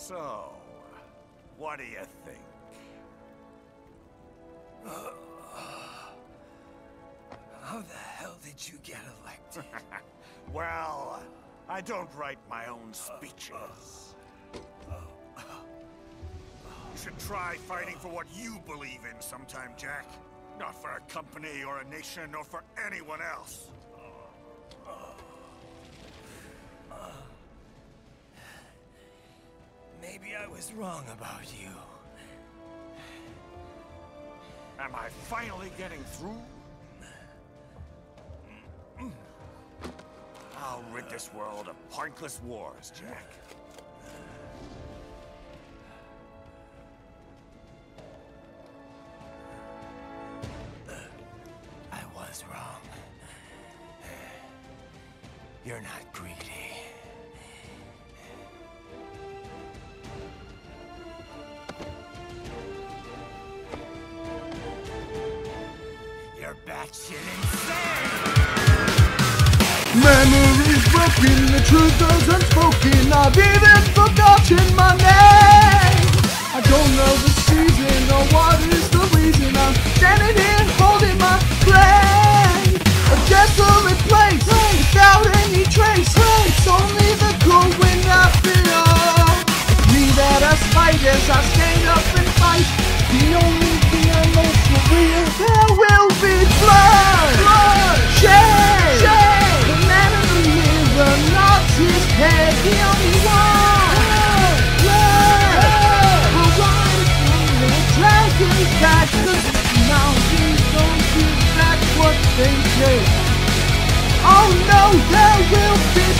So, what do you think? How the hell did you get elected? Well, I don't write my own speeches. You should try fighting for what you believe in sometime, Jack. Not for a company or a nation or for anyone else. Maybe I was wrong about you. Am I finally getting through? I'll rid this world of pointless wars, Jack. I was wrong. You're not greedy. You're batshit insane! Memories broken, the truth goes unspoken. I've even forgotten my name. I don't know the season or what is the reason I'm standing here holding my breath. A desolate place without any trace. It's only the cold wind after all. It's me that I spite as I stand up and fight. The only thing I know for real, there will be blood, shame. The man in the mirror nods his head. The only one will rise from the dragon's back. 'Cause mountains don't give back what they take. Oh no, there will be